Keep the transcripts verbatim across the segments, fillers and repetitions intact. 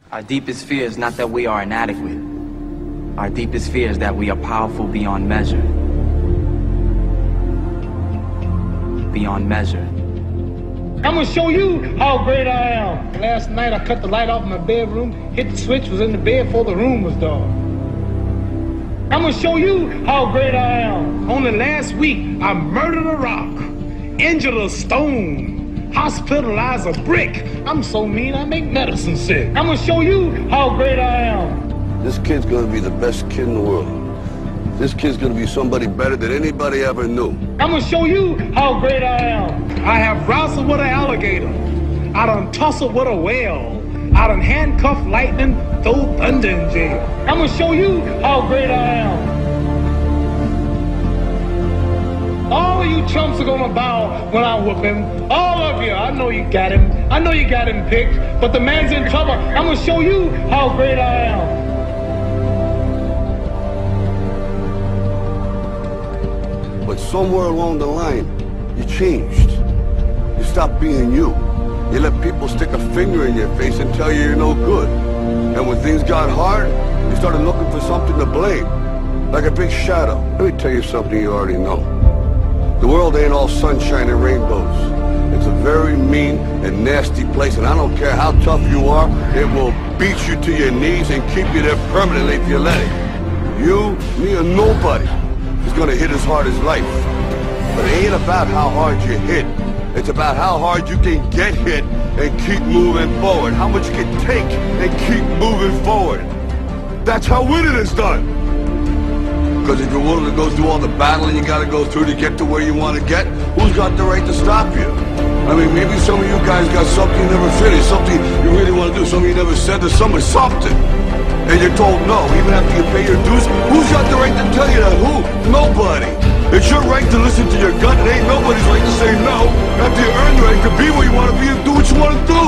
Our deepest fear is not that we are inadequate. Our deepest fear is that we are powerful beyond measure. Beyond measure. I'm gonna show you how great I am. Last night I cut the light off in my bedroom, hit the switch, was in the bed before the room was dark. I'm gonna show you how great I am. Only last week I murdered a rock, injured a stone, hospitalized a brick. I'm so mean I make medicine sick. I'm gonna show you how great I am. This kid's gonna be the best kid in the world. This kid's gonna be somebody better than anybody ever knew. I'm gonna show you how great I am. I have wrestled with an alligator. I done tussled with a whale. I done handcuffed lightning, throw thunder in jail. I'm gonna show you how great I am. All of you chumps are gonna bow when I whoop him. All of you. I know you got him. I know you got him picked, but the man's in trouble. I'm gonna show you how great I am. But somewhere along the line, you changed. You stopped being you. You let people stick a finger in your face and tell you you're no good. And when things got hard, you started looking for something to blame, like a big shadow. Let me tell you something you already know. The world ain't all sunshine and rainbows. It's a very mean and nasty place, and I don't care how tough you are, it will beat you to your knees and keep you there permanently if you let it. You, me, or nobody is gonna hit as hard as life. But it ain't about how hard you hit. It's about how hard you can get hit and keep moving forward. How much you can take and keep moving forward. That's how winning is done. Because if you're willing to go through all the battling you gotta go through to get to where you want to get, who's got the right to stop you? I mean, maybe some of you guys got something you never finished, something you really want to do, something you never said to someone, something. And you're told no, even after you pay your dues. Who's got the right to tell you that? Who? Nobody. It's your right to listen to your gut. It ain't nobody's right to say no. After you earn the right to be where you want to be and do what you want to do.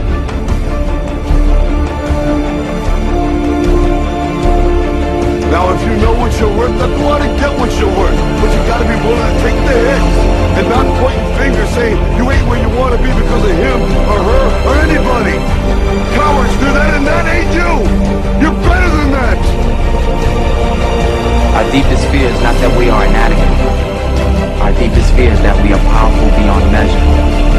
Now, if you know what you're worth, then go out and get what you're worth. But you gotta be willing to take the hits and not pointing fingers saying you ain't where you want to be because of him or her or anybody. Cowards do that, and that ain't you. You're better than that. Our deepest fear is not that we are inadequate. Our deepest fear is that we are powerful beyond measure.